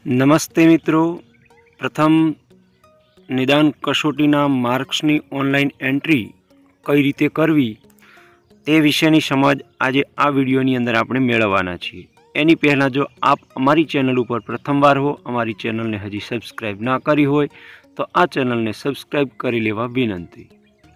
नमस्ते मित्रों, प्रथम निदान कसोटीना मार्क्सनी ऑनलाइन एंट्री कई रीते करवी ते विषयनी समझ आज आ विडियोनी अंदर आपणे मेळववाना छीए। एनी पहला जो आप अमारी चेनल पर प्रथमवार हो, अमारी चेनल ने हजी सब्सक्राइब ना करी होय तो आ चेनल ने सब्सक्राइब करी लेवा विनंती।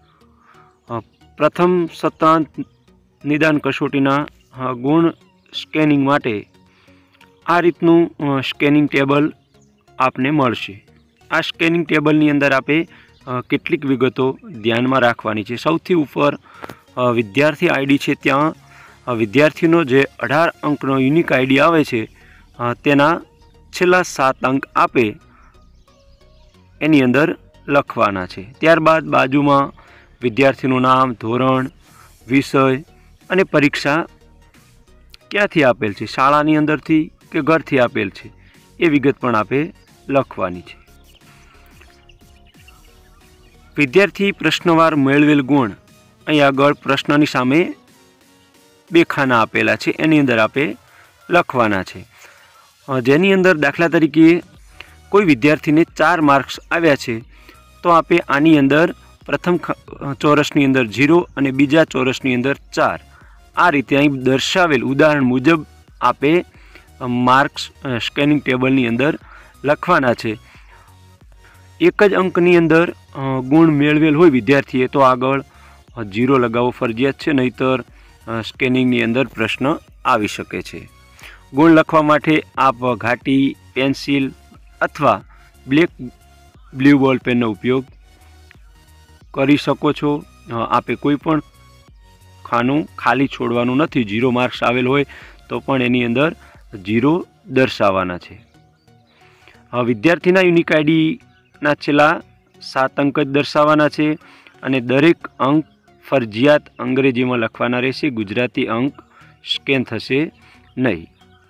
प्रथम सत्रांत निदान कसोटीना गुण स्केनिंग माटे आ रीतनु स्केनिंग टेबल आपने मळशे। आ स्केनिंग टेबलनी अंदर आपे केटलीक विगतो ध्यानमां राखवानी छे। सौथी उपर विद्यार्थी आईडी छे, त्यां विद्यार्थीनो जे 18 अंकनो युनिक आईडी आवे छे तेना छेल्ला 7 अंक आपे एनी अंदर लखवाना छे। त्यारबाद बाजुमां विद्यार्थीनुं नाम, धोरण, विषय अने परीक्षा क्यांथी आपेल छे, शाळानी अंदरथी के घरथी आपेल छे, ए विगत पण आपे लखवानी छे। विद्यार्थी प्रश्नवार मेळवेल गुण अहीं आगळ प्रश्ननी सामे बे खाना आपेला छे, एनी अंदर आपे लखवाना छे। जेनी अंदर दाखला तरीके कोई विद्यार्थीने 4 मार्क्स आव्या छे तो आपे आनी अंदर प्रथम चौरसनी अंदर 0 अने बीजा चौरसनी अंदर 4 आ रीते अहीं दर्शावेल उदाहरण मुजब आपे मार्क्स स्केनिंग टेबलनी अंदर लखवाना छे। एक ज अंकनी अंदर गुण मेळवेल होय विद्यार्थीए तो आगळ 0 लगावવો फरजियात छे, नहीतर स्केनिंगनी अंदर प्रश्न आवी शके छे। गुण लखवा माटे आप घाटी, पेन्सिल अथवा ब्लेक ब्लू बॉल पेननो उपयोग करी शको छो। आपे कोईपण खानु खाली छोड़वानुं नथी। 0 मार्क्स आवेल होय तो पण एनी अंदर 0 दर्शाववाना छे। विद्यार्थीना युनिक आईडी ना छेल्ला 7 अंक ज दर्शाववाना छे अने दरेक अंक फरजियात अंग्रेजीमां लखवाना रहेशे। गुजराती अंक स्केन थशे नहीं।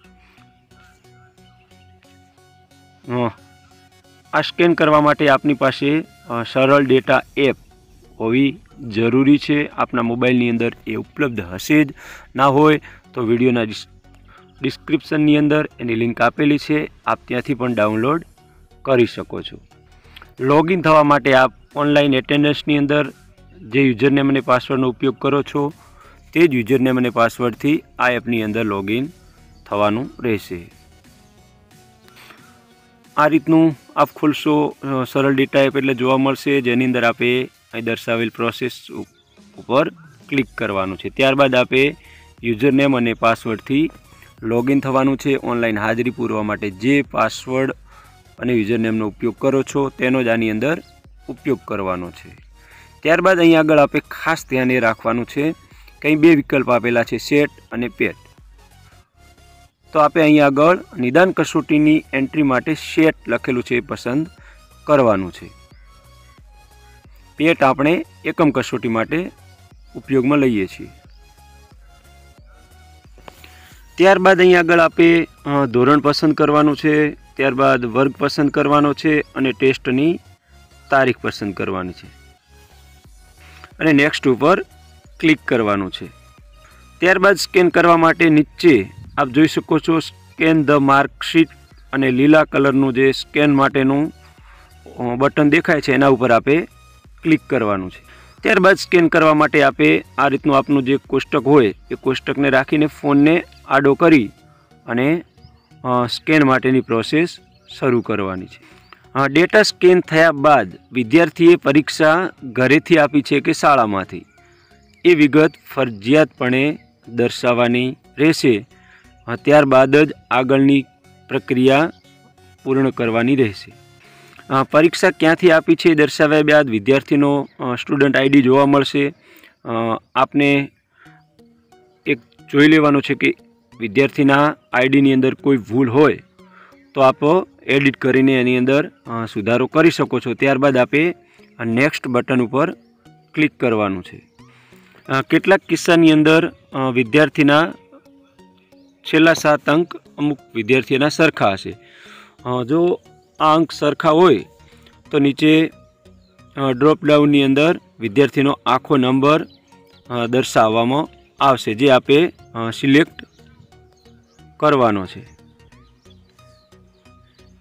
आ स्केन करवा माटे आपनी पासे सरल डेटा एप होवी जरूरी छे। आपना मोबाइलनी अंदर ए उपलब्ध हशे ज, ना होय तो विडियोना डिस्क्रिप्शननी अंदर एनी लिंक आपेली छे, आप त्यांथी पण डाउनलॉड करी शको छो। लॉगिन थवा माटे आप ऑनलाइन एटेन्डन्सनी अंदर जे यूजरनेम अने पासवर्डनो उपयोग करो छो ते ज यूजरनेम अने पासवर्डथी आ एपनी अंदर लॉगिन थवानुं रहेशे। आ रीतनुं आप खोलशो सरल डेटा एप एटले जोवा मळशे, जेनी अंदर आपे અહીં દર્શાવેલ પ્રોસેસ ઉપર ક્લિક કરવાનું છે। ત્યારબાદ આપે યુઝરનેમ અને પાસવર્ડથી લોગિન થવાનું છે। ઓનલાઈન હાજરી પૂરવા માટે જે પાસવર્ડ અને યુઝરનેમનો ઉપયોગ કરો છો તેનો જ આની અંદર ઉપયોગ કરવાનો છે। ત્યારબાદ અહીં આગળ આપે ખાસ ધ્યાને રાખવાનું છે કે અહીં 2 વિકલ્પ આપેલા છે, સેટ અને પેટ। તો આપે અહીં આગળ નિદાન કસોટીની એન્ટ્રી માટે સેટ લખેલું છે એ પસંદ કરવાનું છે। पेट आपणे एकम कसोटी माटे उपयोग में लईए छीए। त्यारबाद अहीं आगळ आपे धोरण पसंद करवानुं छे, त्यारबाद वर्ग पसंद करवानो छे अने टेस्टनी तारीख पसंद करवानी छे अने नेक्स्ट उपर क्लिक करवानुं छे। त्यारबाद स्केन करवा माटे नीचे आप जोई शको छो स्केन ध मार्कशीट अने लीला कलरनुं जे स्केन माटेनुं बटन देखाय छे एना उपर आपे क्लिक करवानुं छे। त्यारबाद स्केन करवा माटे आपे आ रीतनुं आपनुं जे कोष्टक होय ए कोष्टकने राखीने फोनने आडो करी अने स्केन माटेनी प्रोसेस शरू करवानी छे। डेटा स्केन थया बाद विद्यार्थीए परीक्षा घरेथी आपी छे के शाळामांथी ए विगत फरजियातपणे दर्शाववानी रहेशे। त्यारबाद ज आगळनी प्रक्रिया पूर्ण करवानी रहेशे। परीक्षा क्यांथी आपी छे दर्शाव्या बाद विद्यार्थीनो स्टूडंट आईडी जोवा मळशे। आपने एक जोई लेवानुं छे कि विद्यार्थीना आईडीनी अंदर कोई भूल होय तो आप एडिट करीने एनी अंदर सुधारो करी शको छो। त्यारबाद आपे नेक्स्ट बटन उपर क्लिक करवानुं छे। केटलाक किस्सानी अंदर विद्यार्थीना छेल्ला 7 अंक अमुक विद्यार्थीना सरखा हशे। जो आ अंक सरखा होय तो नीचे ड्रॉप डाउननी अंदर विद्यार्थीनो आखो नंबर दर्शाववामां आवशे, जे आपे सिलेक्ट करवानो छे।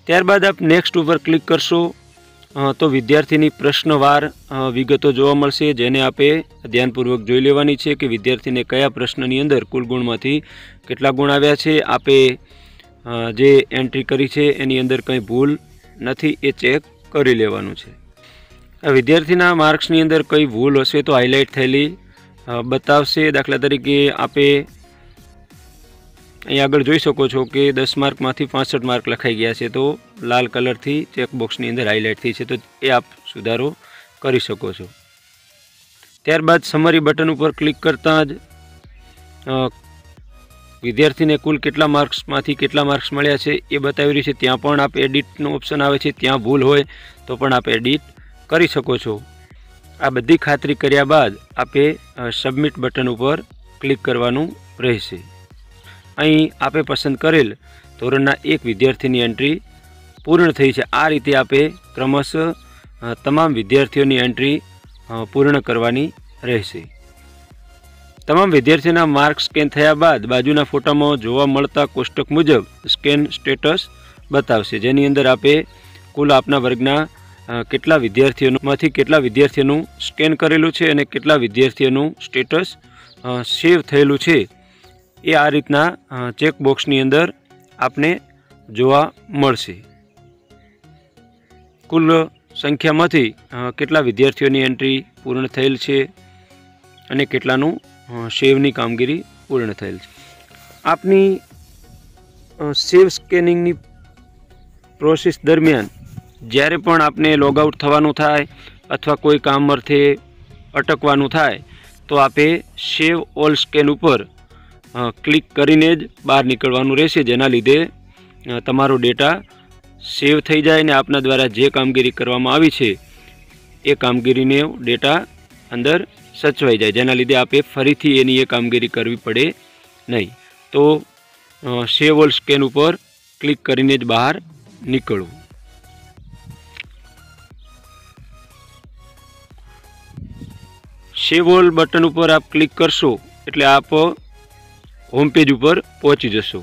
ત્યારબાદ આપ નેક્સ્ટ ઉપર ક્લિક કરશો તો વિદ્યાર્થીની પ્રશ્નવાર વિગતો જોવા મળશે, જેને આપે ધ્યાનપૂર્વક જોઈ લેવાની છે કે વિદ્યાર્થીને કયા પ્રશ્નની અંદર કુલ ગુણમાંથી કેટલા ગુણ આવ્યા છે. આપે જે એન્ટ્રી કરી છે એની અંદર કંઈ ભૂલ નથી એ ચેક કરી લેવાનું છે. વિદ્યાર્થીના માર્ક્સની અંદર કઈ ભૂલ હશે તો હાઇલાઇટ થયેલી બતાવશે. દાખલા તરીકે આપે અહીં આગળ જોઈ શકો છો કે 10 માર્કમાંથી 65 માર્ક લખાઈ ગયા છે, તો લાલ કલરથી ચેકબોક્સની અંદર હાઇલાઇટ થઈ છે, તો એ આપ સુધારો કરી શકો છો. ત્યારબાદ સમરી બટન ઉપર ક્લિક કરતાં જ વિદ્યાર્થીને કુલ કેટલા માર્ક્સમાંથી કેટલા માર્ક્સ મળ્યા છે એ બતાવી રહ્યું છે. ત્યાં પણ આપ એડિટનો ઓપ્શન આવે છે, ત્યાં ભૂલ હોય તો પણ આપ એડિટ કરી શકો છો. આ બધી ખાતરી કર્યા બાદ આપે સબમિટ બટન ઉપર ક્લિક કરવાનું રહેશે. અહીં આપે પસંદ કરેલ ધોરણના એક વિદ્યાર્થીની એન્ટ્રી પૂર્ણ થઈ છે. આ રીતે આપે ક્રમશઃ તમામ વિદ્યાર્થીઓની એન્ટ્રી પૂર્ણ કરવાની રહેશે. તમામ વિદ્યાર્થીઓના માર્ક સ્કેન થયા બાદ બાજુના ફોટામાં જોવા મળતા કોષ્ટક મુજબ સ્કેન સ્ટેટસ બતાવશે, જેની અંદર આપે કુલ આપના વર્ગના કેટલા વિદ્યાર્થીઓમાંથી કેટલા વિદ્યાર્થીઓનું સ્કેન કરેલું છે અને કેટલા વિદ્યાર્થીઓનું સ્ટેટસ સેવ થયેલું છે એ આ રીતના ચેકબોક્સની અંદર આપને જોવા મળશે. કુલ સંખ્યામાંથી કેટલા વિદ્યાર્થીઓની એન્ટ્રી પૂર્ણ થયેલ છે અને કેટલાનું સેવની કામગીરી પૂર્ણ થયેલ છે. આપની સેવ સ્કેનિંગની પ્રોસેસ દરમિયાન જ્યારે પણ આપને લોગઆઉટ થવાનું થાય અથવા કોઈ કામ અર્થે અટકવાનું થાય તો આપે સેવ ઓલ સ્કેન ઉપર ક્લિક કરીને જ બહાર નીકળવાનું રહેશે, જેના લીધે તમારો ડેટા સેવ થઈ જાય અને આપના દ્વારા જે કામગીરી કરવામાં આવી છે એ કામગીરીને ડેટા અંદર સચવાઈ જાય, જેના લીધે આપે ફરીથી એની એ કામગીરી કરવી પડે નહીં. તો સેવ ઓલ સ્કેન ઉપર ક્લિક કરીને જ બહાર નીકળવું. સેવ ઓલ બટન ઉપર આપ ક્લિક કરશો એટલે આપ હોમ પેજ ઉપર પહોંચી જશો.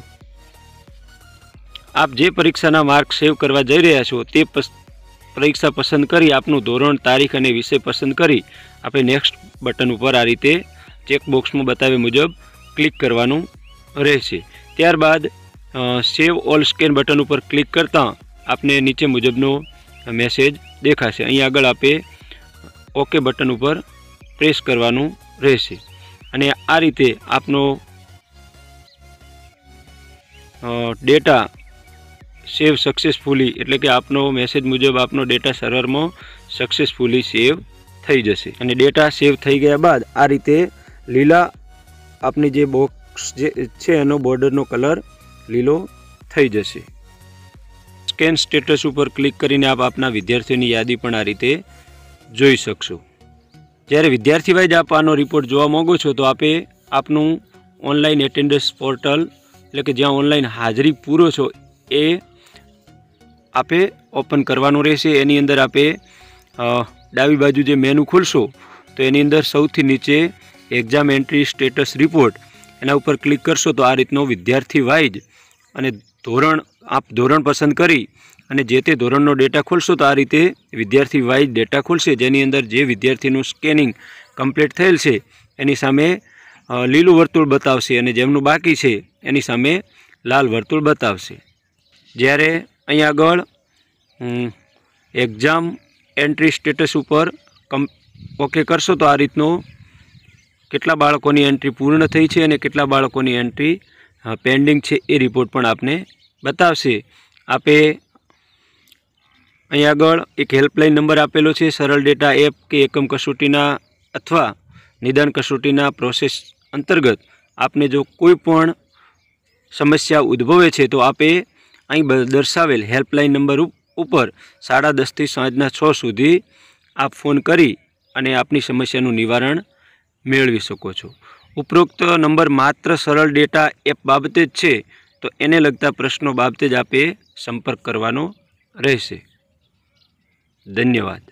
આપ જે પરીક્ષાના માર્ક સેવ કરવા જઈ રહ્યા છો તે પરીક્ષા પસંદ કરી આપનું ધોરણ, તારીખ અને વિષય પસંદ કરી આપણે નેક્સ્ટ બટન ઉપર આ રીતે ચેકબોક્સમાં બતાવ્યા મુજબ ક્લિક કરવાનું રહેશે. ત્યારબાદ સેવ ઓલ સ્કેન બટન ઉપર ક્લિક કરતાં આપને નીચે મુજબનો મેસેજ દેખાશે. અહીં આગળ આપે ઓકે બટન ઉપર પ્રેસ કરવાનું રહેશે અને આ રીતે આપનો ડેટા સેવ સક્સેસફુલી, એટલે કે આપનો મેસેજ મુજબ આપનો ડેટા સર્વરમાં સક્સેસફુલી સેવ થઈ જશે. અને ડેટા સેવ થઈ ગયા બાદ આ રીતે લીલા આપની જે બોક્સ જે છે એનો બોર્ડરનો કલર લીલો થઈ જશે. સ્કેન સ્ટેટસ ઉપર ક્લિક કરીને આપ આપના વિદ્યાર્થીઓની યાદી પણ આ રીતે જોઈ શકશો. જ્યારે વિદ્યાર્થી વાઇઝ આપ આનો રિપોર્ટ જોવા માંગો છો તો આપે આપનું ઓનલાઈન એટેન્ડન્સ પોર્ટલ, એટલે કે જ્યાં ઓનલાઈન હાજરી પૂરો છો એ આપે ઓપન કરવાનું રહેશે. એની અંદર આપે ડાબી બાજુ જે મેનુ ખોલશો તો એની અંદર સૌથી નીચે એક્ઝામ એન્ટ્રી સ્ટેટસ રિપોર્ટ, એના ઉપર ક્લિક કરશો તો આ રીતનો વિદ્યાર્થી વાઇઝ અને ધોરણ પસંદ કરી અને જે તે ધોરણનો ડેટા ખોલશો તો આ રીતે વિદ્યાર્થી વાઇઝ ડેટા ખુલશે, જેની અંદર જે વિદ્યાર્થીનું સ્કેનિંગ કમ્પ્લીટ થયેલ છે એની સામે લીલું વર્તુળ બતાવશે અને જેમનું બાકી છે એની સામે લાલ વર્તુળ બતાવશે. જ્યારે અહીં આગળ એક્ઝામ એન્ટ્રી સ્ટેટસ ઉપર ઓકે કરશો તો આ રીતનો કેટલા બાળકોની એન્ટ્રી પૂર્ણ થઈ છે અને કેટલા બાળકોની એન્ટ્રી પેન્ડિંગ છે એ રિપોર્ટ પણ આપને બતાવશે. આપે અહીં આગળ એક હેલ્પલાઇન નંબર આપેલો છે. સરળ ડેટા એપ કે એકમ કસોટીના અથવા નિદાન કસોટીના પ્રોસેસ અંતર્ગત આપને જો કોઈ પણ સમસ્યા ઉદ્ભવે છે તો આપે અહીં દર્શાવેલ હેલ્પલાઇન નંબર ઉપર 10:30 થી સાંજના 6 સુધી આપ ફોન કરી અને આપની સમસ્યાનું નિવારણ મેળવી શકો છો. ઉપરોક્ત નંબર માત્ર સરળ ડેટા એપ બાબતે જ છે, તો એને લગતા પ્રશ્નો બાબતે જ આપે સંપર્ક કરવાનો રહેશે. ધન્યવાદ.